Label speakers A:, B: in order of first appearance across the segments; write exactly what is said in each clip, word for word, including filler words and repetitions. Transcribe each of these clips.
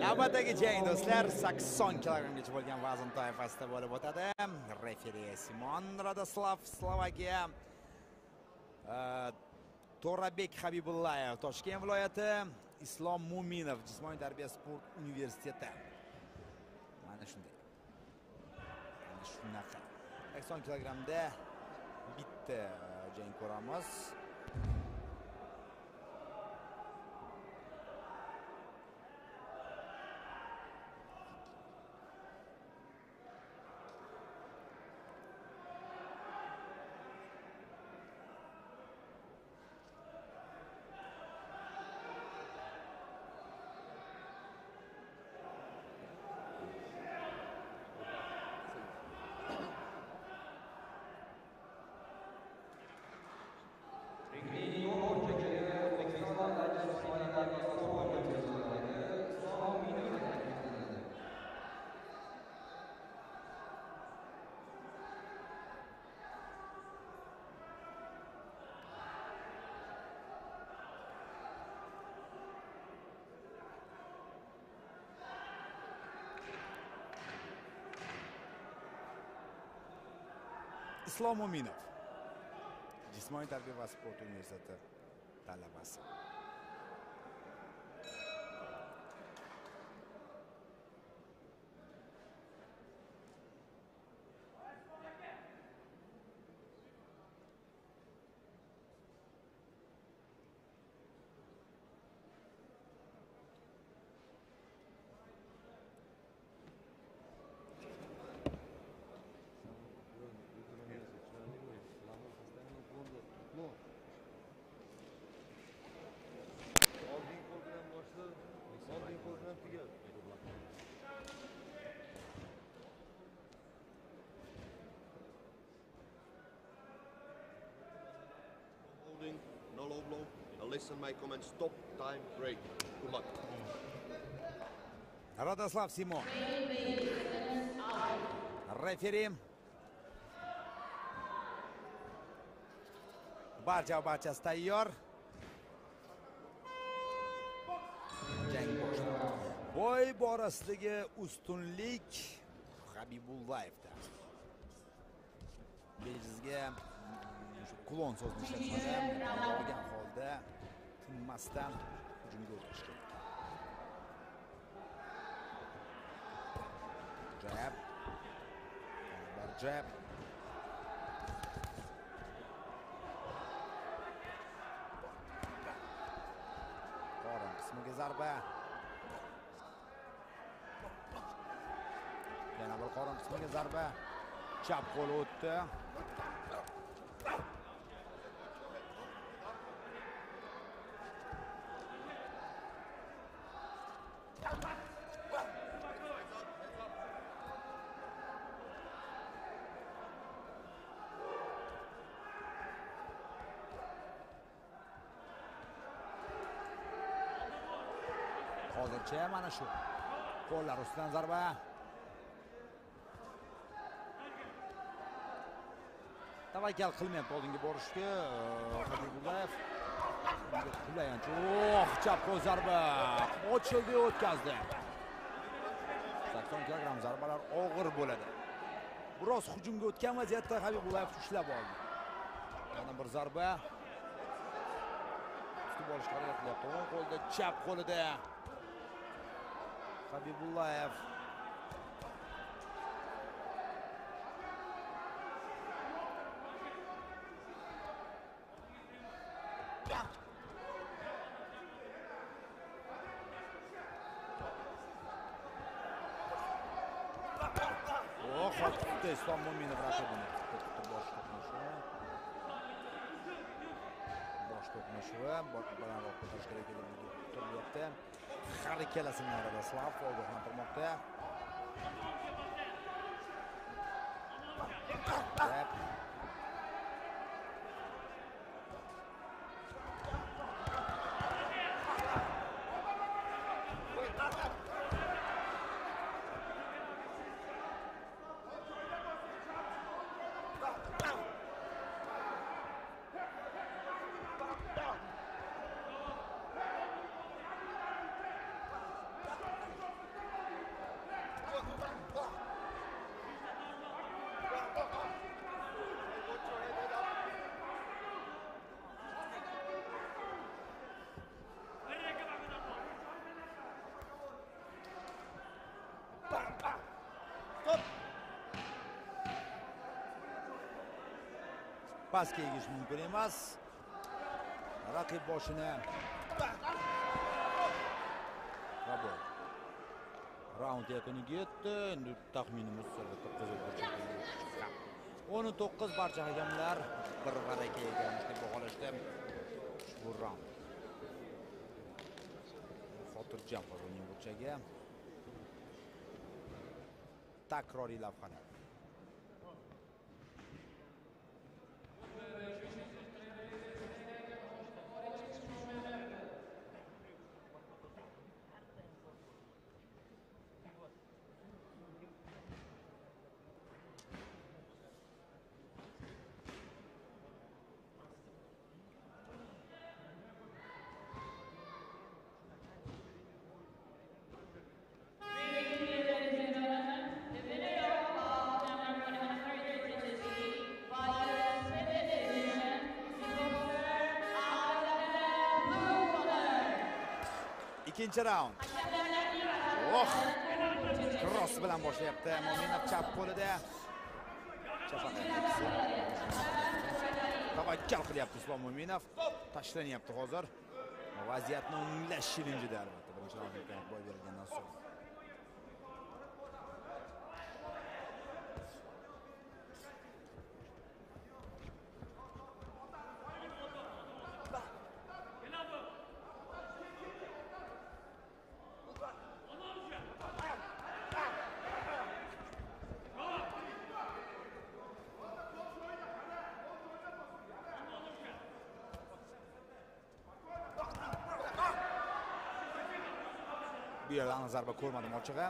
A: Navbatdagi jang do'stlar sakson kilogrammgacha bo'lgan vazn toifasida bo'lib o'tadi. Referi Simon Radoslav, Slovakiya. Turabek Khabibullaev, Toshkent viloyati. Islom Mominov, Jismoniy tarbiya sport universiteti. Mana shunday. Mana shunaqa. sakson kilogrammda bitta jang ko'ramiz. Islom Mominov, Jismoniy tarbiya va sport universiteti talabasi.
B: No low blow. Now listen my comments. Stop time break. Good luck.
A: Radoslav Simon. Referi. Barcha barchasi tayyor. Jang boshlandi. Bo'y borasidagi ustunlik Khabibullaevda. Bejizga kulon so'zni ishlatmadan, olgan holda tinmasdan hujumga o'tish kerak. Jab. Bir jab. Qorin qismiga zarba. Yana bir qorin qismiga zarba. Chap qo'l o'tdi. Hozircha mana shu qo'llar ustidan zarba. Tavakkal qilmayapti oldinga borishga. Khabibullaev qulayanchi. Oh, chap qo'l zarba. Ochildi, o'tkazdi. sakson kilogramm zarbalar og'ir bo'ladi. Biroz hujumga o'tgan vaziyatda Khabibullaev ushlab oldi. Yana bir zarba. Ustib olishga harakat qilyapti. O'ng qo'lda, chap qo'lida Khabibullaev. Oh, xotdi Islom Mominov raqibini. Bosh to'qnashuvi. Bosh to'qnashuvi, balandroq ko'tarish kerak ekanligi turilyapti. Har ikkalasini Radoslav ogohlantirmoqda. Jab. pastga egish mumkin emas. Raqib boshini Rabot. Raund yakuniga yetdi. Endi taxminimiz albatta qizil burchakda. o'n to'qqiz barcha hakamlar bir barakaga egamiz deb baholashdi ushbu raund. Xotirjam o'yin burchagiga. Takroriy lavhalar. İkinci round. Oh! Cross bilan boshlayapti. Mominov chap qo'lida. Tavakkal qilyapti Islom Mominov. Tashlanyapti hozir. Vaziyatni o'nglash shirinjida albatta. Birinchi raundga boy berilgandan so'ng. Bu yerdan zarba ko'rmadim ochig'i.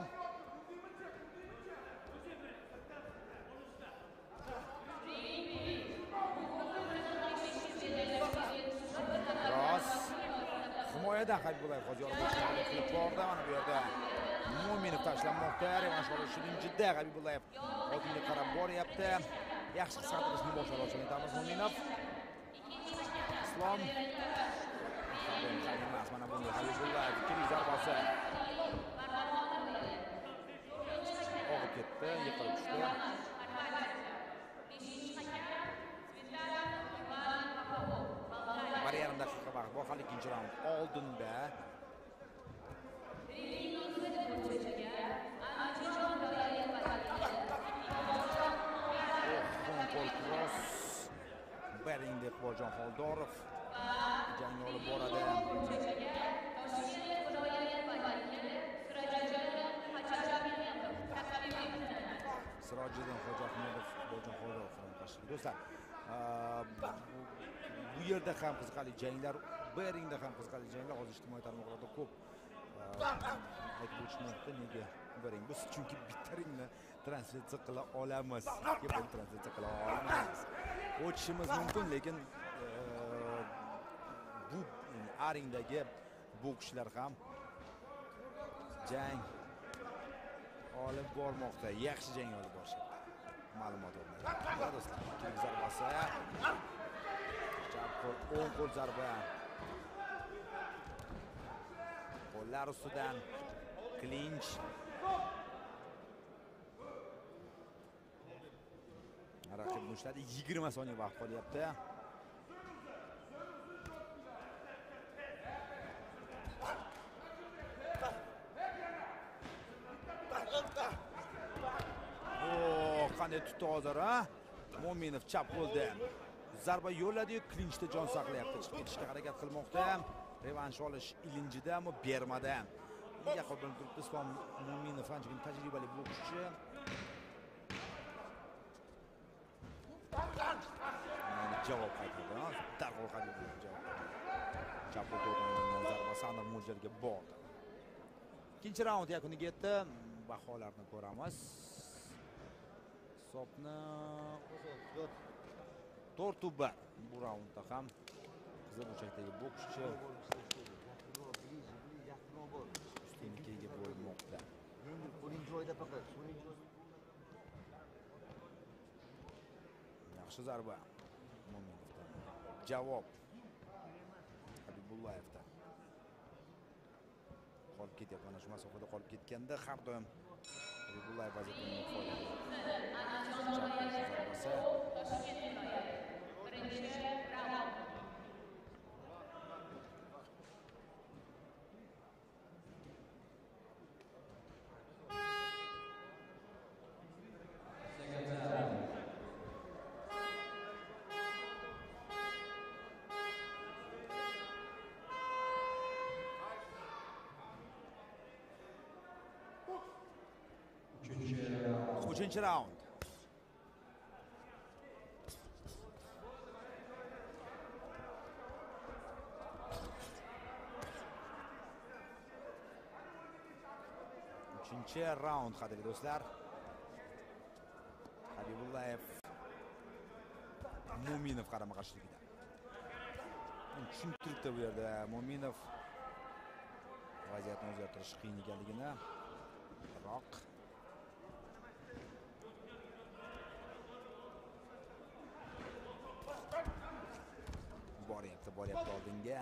A: Cross. Himoyada Khabibullaev hozir qilib bordi. Mana bu yerda Mominov tashlanmoqda. Revansh olishning jiddiy Khabibullaev oldinga qarab boryapti. Yaxshi qisqartirishni boshlab olishini Mominov. Islom mana bunday Khabibullaev ikkinchi zarbasi. Og'ib ketdi, yiqilib tushdi. Bir yarim daqiqa vaqt bor, hali ikkinchi raund oldinda. Qo'l cross. Bering deb Bojon Xoldorov jang olib boradi. Sirojiddin Hojiahmedov Bojon Xoldorov qarshiligida. Do'stlar, bu yerda ham qiziqarli janglar, Beringda ham qiziqarli janglar hozir ijtimoiy tarmoqlarda ko'p aytib o'tishmoqda. Nega Bering? Biz chunki bitta ringni translyatsiya qila olamiz. Ikki ring translyatsiya qila olmaymiz. O'tishimiz mumkin, lekin bu aringdagi bokschilar ham jang olib bormoqda, yaxshi jang olib borishyapti. Ma'lumot o'rnida. Do'stlar, ikkinchi zarbasi. Chap qo'l, o'ng qo'l zarba. Qo'llar ustidan clinch. Raqib mushladi, yigirma soniya vaqt qolyapti. Oh, qanday tutdi hozir, ha? Mominov chap qo'lda zarba yo'lladi-yu, clinchda jon saqlayapti. Chiqib ketishga harakat qilmoqda. Revansh olish ilinjida, ammo bermadi. Yaqin bilan turibdi Islom Mominov, anchagina tajribali bokschi. Javob qaytardi. Darhol Khabibullaev javob. Chap qo'ldan zarbasi aniq mo'ljalga bordi. Ikkinchi raund yakuniga yetdi. Baholarni ko'ramiz. Hisobni to'rt bir. Bu raundda ham qizil burchakdagi bokschi ustunlikka bo'lmoqda. Yaxshi zarba Mominovdan. Javob Khabibullaevdan. Qolib ketyapti, mana shu masofada qolib ketganda har doim Khabibullaev vaziyatdan foydalanadi. uchinchi raund. uchinchi raund qadrli do'stlar. Khabibullaev Mominov qarama-qarshiligida. Tushuntiribdi bu yerda Mominov vaziyatni o'zgartirish qiyin ekanligini. Biroq boryapti, boryapti oldinga.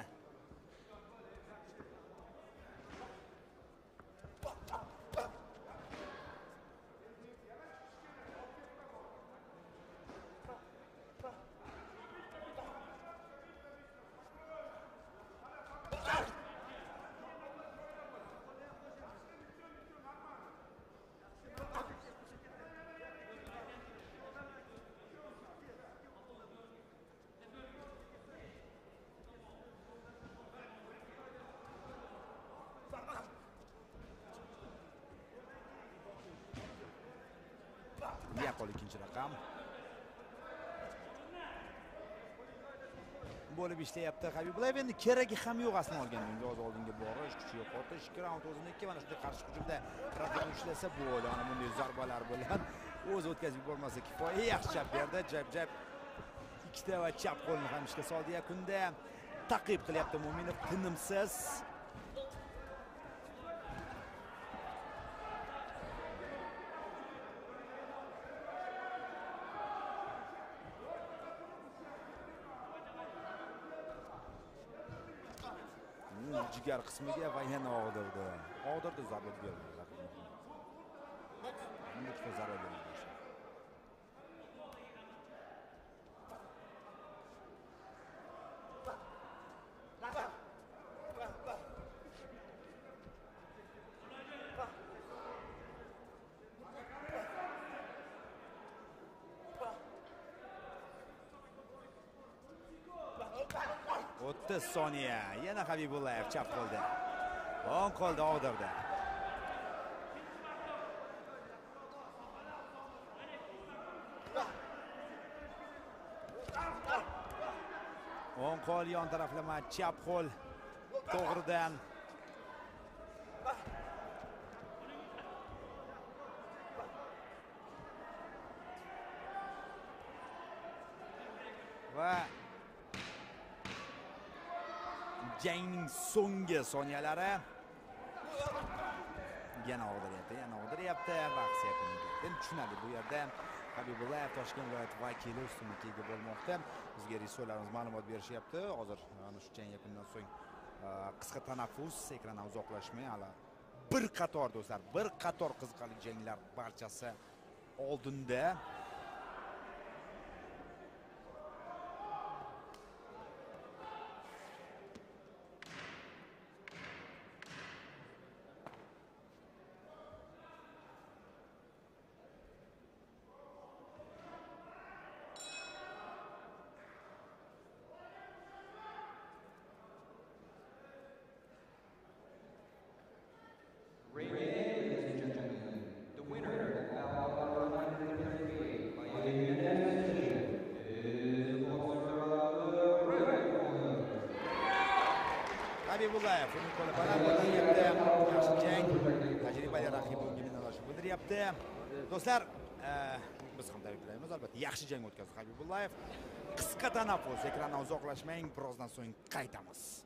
A: Yapol ikinci rakam. Bo'lib ishlayapti Khabibullaev. Endi keragi ham yo'q aslida olgan. Biroz oldinga borish, kuchi yo'qotish, ikki raund o'ziniki. Mana shunday qarshi hujumda raqibni ushlasa bo'ladi. Ana bunday zarbalar bilan o'zi o'tkazib yubormasa kifoya. Yaxshi chap berdi. Jab-jab ikkita va chap qo'lni ham ishga soldi. Yakunda taqib qilyapti Mominov tinimsiz. Jigar qismiga va yana og'dirdi. Og'dirdi, zarba berdi raqibga. Bunga zarba berdi. o'ttiz soniya. Yana Khabibullaev chap qo'lda. o'ng qo'lda og'dirdi. o'ng qo'l yon taraflama, chap qo'l to'g'ridan. Va jangning so'nggi soniyalari. Yana og'diryapti, yana og'diryapti. Bahs yakuniga. Endi tushunadi bu yerda Khabibullaev Toshkent viloyati vakili ustunligiga bo'lmoqda. Bizga risolarimiz ma'lumot berishyapti. Hozir ana shu jang yakunidan so'ng qisqa tanaffus, ekrandan uzoqlashmay, hali bir qator do'stlar, bir qator qiziqarli janglar barchasi oldinda. Khabibullaev uning qo'li baland bo'lyapti. Yaxshi jang. Tajribali raqib unga minnatdorchilik bildiryapti. Do'stlar, biz ham tabriklaymiz. Albatta, yaxshi jang o'tkazdi Khabibullaev. Qisqa tanaffus, ekrandan uzoqlashmang. Birozdan so'ng qaytamiz.